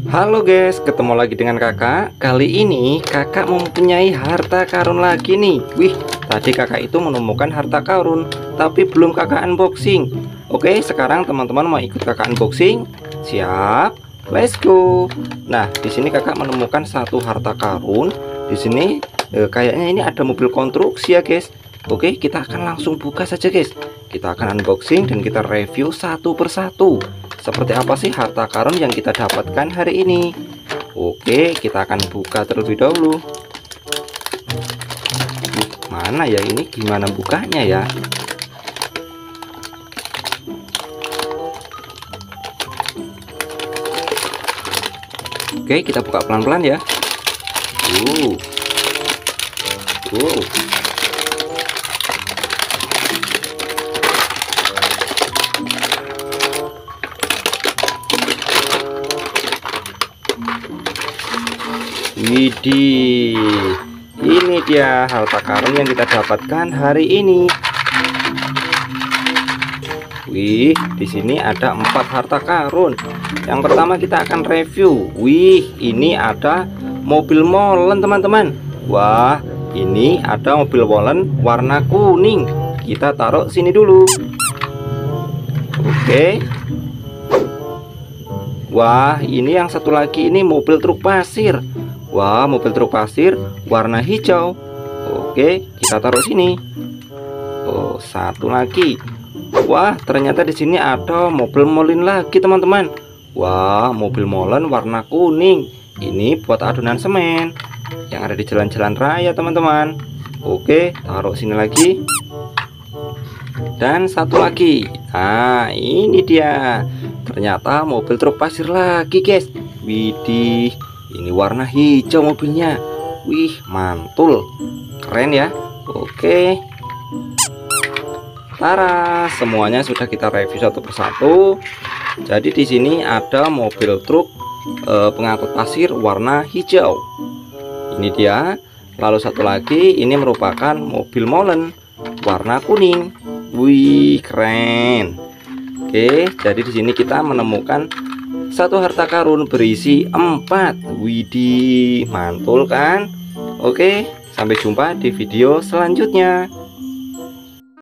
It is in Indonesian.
Halo guys, ketemu lagi dengan kakak. Kali ini kakak mempunyai harta karun lagi nih. Wih, tadi kakak itu menemukan harta karun, tapi belum kakak unboxing. Oke, sekarang teman-teman mau ikut kakak unboxing? Siap, let's go. Nah, di sini kakak menemukan satu harta karun. Di sini kayaknya ini ada mobil konstruksi ya guys. Oke, kita akan langsung buka saja guys. Kita akan unboxing dan kita review satu persatu. Seperti apa sih harta karun yang kita dapatkan hari ini? Oke, kita akan buka terlebih dahulu. Mana ya ini? Gimana bukanya ya? Oke, kita buka pelan-pelan ya. Wow. Widih, ini dia harta karun yang kita dapatkan hari ini. Wih, di sini ada 4 harta karun. Yang pertama kita akan review. Wih, ini ada mobil molen teman-teman. Wah, ini ada mobil molen warna kuning. Kita taruh sini dulu. Oke. Wah, ini yang satu lagi ini mobil truk pasir. Wah, mobil truk pasir warna hijau. Oke, kita taruh sini. Oh, satu lagi. Wah, ternyata di sini ada mobil molen lagi, teman-teman. Wah, mobil molen warna kuning. Ini buat adonan semen yang ada di jalan-jalan raya, teman-teman. Oke, taruh sini lagi. Dan satu lagi. Nah, ini dia. Ternyata mobil truk pasir lagi, guys. Widih. Ini warna hijau mobilnya. Wih, mantul. Keren ya. Oke. Tara, semuanya sudah kita review satu persatu. Jadi di sini ada mobil truk pengangkut pasir warna hijau. Ini dia. Lalu satu lagi ini merupakan mobil molen warna kuning. Wih, keren. Oke, jadi di sini kita menemukan satu harta karun berisi 4. Widih, mantul kan? Oke, sampai jumpa di video selanjutnya.